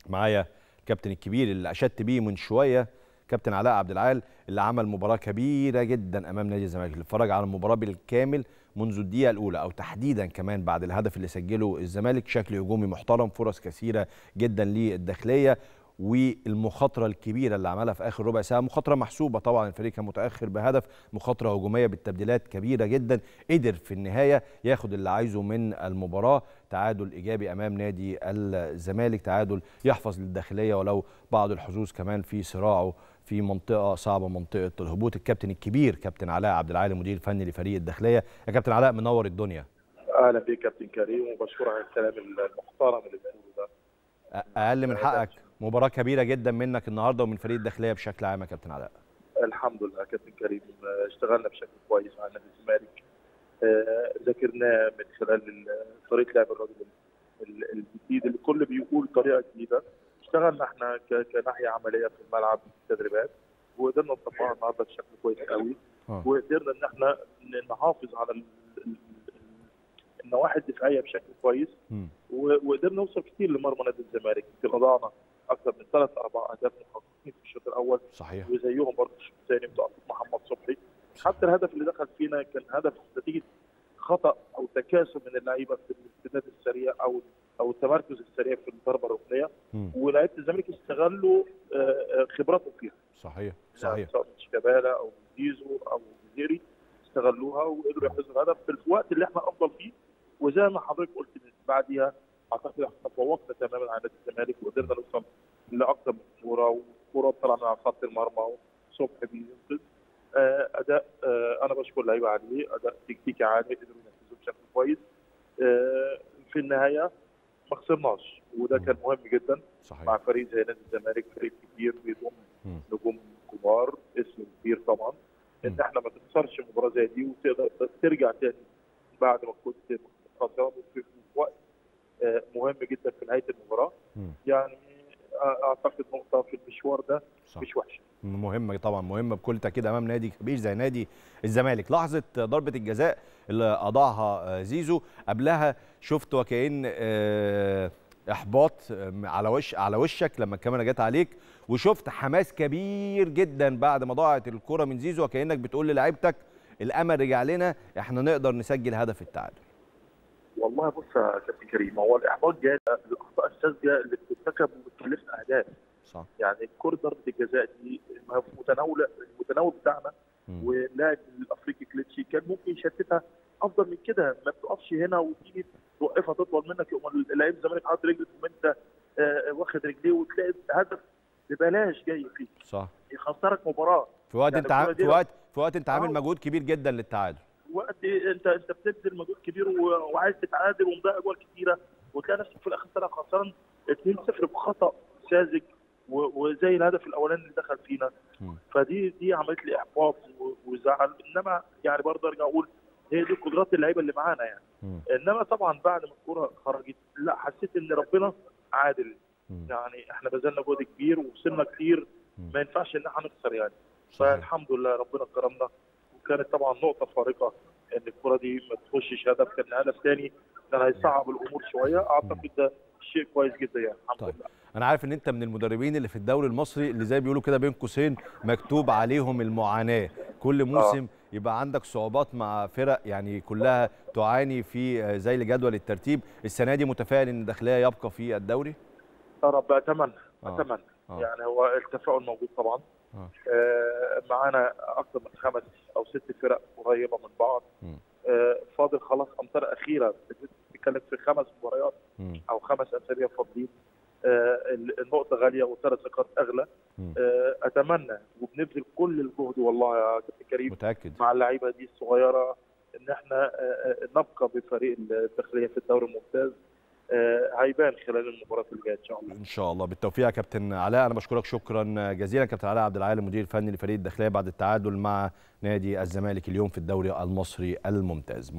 معايا الكابتن الكبير اللي اشدت بيه من شويه، كابتن علاء عبد العال، اللي عمل مباراه كبيره جدا امام نادي الزمالك، اللي اتفرج على المباراه بالكامل منذ الدقيقه الاولى او تحديدا كمان بعد الهدف اللي سجله الزمالك. شكل هجومي محترم، فرص كثيره جدا للداخليه، والمخاطره الكبيره اللي عملها في اخر ربع ساعه، مخاطره محسوبه طبعا، الفريق كان متاخر بهدف، مخاطره هجوميه بالتبديلات كبيره جدا، قدر في النهايه ياخد اللي عايزه من المباراه. تعادل ايجابي امام نادي الزمالك، تعادل يحفظ للداخليه ولو بعض الحظوظ كمان في صراعه في منطقه صعبه، منطقه الهبوط. الكابتن الكبير كابتن علاء عبد العال، المدير الفني لفريق الداخليه. يا كابتن علاء، منور الدنيا. اهلا بيك كابتن كريم، وبشكرك على الكلام المحترم اللي بتقوله ده. اقل من حقك، مباراه كبيره جدا منك النهارده ومن فريق الداخليه بشكل عام يا كابتن علاء. الحمد لله كابتن كريم، اشتغلنا بشكل كويس مع نادي الزمالك. ذاكرناه من خلال طريقه لعب الراجل الجديد اللي الكل بيقول طريقه جديده. اشتغلنا احنا كناحيه عمليه في الملعب في التدريبات، وقدرنا نطبقها النهارده بشكل كويس قوي. وقدرنا ان احنا نحافظ على النواحي الدفاعيه بشكل كويس، وقدرنا نوصل كتير لمرمى نادي الزمالك. يمكن اضعنا اكثر من 3-4 اهداف محققين في الشوط الاول. صحيح. وزيهم برضه الشوط الثاني بتاع محمد صبحي. حتى الهدف اللي دخل فينا كان هدف نتيجه خطا او تكاسل من اللعيبه في الاستناد السريع او التمركز السريع في الضربه الركنيه، ولاعيبه الزمالك استغلوا خبراتهم فيها. صحيح يعني سواء شيكابالا او زيزو او زيري استغلوها وقدروا يحرزوا الهدف في الوقت اللي احنا افضل فيه. وزي ما حضرتك قلت بعديها اعتقد احنا تفوقنا تماما على نادي الزمالك، وقدرنا نوصل لاكثر من كوره، وكوره طلعنا على خط المرمى وصبحي بينقذ. اداء انا بشكر اللعيبه عليه، اداء تكتيكي عالي قدروا ينفذوه بشكل كويس. في النهايه ما خسرناش، وده كان مهم جدا. صحيح. مع فريق زي نادي الزمالك، فريق كبير بيضم نجوم كبار، اسم كبير طبعا. ان احنا ما تخسرش مباراه زي دي وتقدر ترجع تاني بعد ما كنت خسران في وقت مهم جدا في نهايه المباراه. يعني اعتقد نقطه في المشوار ده مش وحشه. مهمه طبعا، مهمه بكل تاكيد امام نادي كبير زي نادي الزمالك. لحظه ضربه الجزاء اللي اضاعها زيزو، قبلها شفت وكأن احباط على وشك لما الكاميرا جت عليك، وشفت حماس كبير جدا بعد ما ضاعت الكره من زيزو، وكأنك بتقول للاعيبتك الامل رجع لنا، احنا نقدر نسجل هدف التعادل. والله بص يا كابتن كريم، هو الاحباط جاي الاخطاء الساذجه اللي بترتكب وبتكلفنا اهداف. صح. يعني الكره ضربه الجزاء دي في المتناول بتاعنا، واللاعب الافريقي كليتشي كان ممكن يشتتها افضل من كده. ما بتقفش هنا وتيجي توقفها تطول منك، يقوم اللاعب الزمالك حاطط رجله وانت واخد رجليه، وتلاقي هدف ببلاش جاي فيك. صح. يخسرك مباراه في وقت يعني في وقت انت عامل مجهود كبير جدا للتعادل. وقت انت بتبذل مجهود كبير وعايز تتعادل ومضيع اجوال كتيره، وتلاقي نفسك في الاخر طلع خسران 2-0 بخطا ساذج، وزي الهدف الاولاني اللي دخل فينا. فدي عملت لي احباط وزعل. انما يعني برضه ارجع اقول هي دي قدرات اللعيبه اللي معانا يعني. انما طبعا بعد ما الكوره خرجت، لا، حسيت ان ربنا عادل. يعني احنا بذلنا جهد كبير ووصلنا كتير، ما ينفعش ان احنا نخسر يعني. فالحمد لله ربنا كرمنا، وكانت طبعا نقطه فارقه ان الكره دي ما تخشش هدف. كان هدف ثاني كان هيصعب الامور شويه. اعتقد ده شيء كويس جدا يعني. الحمد لله. انا عارف ان انت من المدربين اللي في الدوري المصري اللي زي بيقولوا كده بين قوسين مكتوب عليهم المعاناه، كل موسم يبقى عندك صعوبات مع فرق يعني كلها تعاني في زي جدول الترتيب. السنه دي متفائل ان الداخليه يبقى في الدوري؟ يا رب، اتمنى. يعني هو التفاؤل موجود طبعا. معانا اكثر من 5 أو 6 فرق قريبه من بعض. فاضل خلاص امتار اخيره، بتتكلم في 5 مباريات او 5 اسابيع فاضلين. النقطه غاليه والثلاث نقاط اغلى. اتمنى وبنبذل كل الجهد والله يا كابتن كريم، متاكد مع اللعيبه دي الصغيره ان احنا نبقى بفريق الداخليه في الدوري الممتاز. هيبان خلال المباراه اللي جايه ان شاء الله. ان شاء الله بالتوفيق يا كابتن علاء. انا بشكرك شكرا جزيلا كابتن علاء عبد العال، المدير الفني لفريق الداخليه بعد التعادل مع نادي الزمالك اليوم في الدوري المصري الممتاز.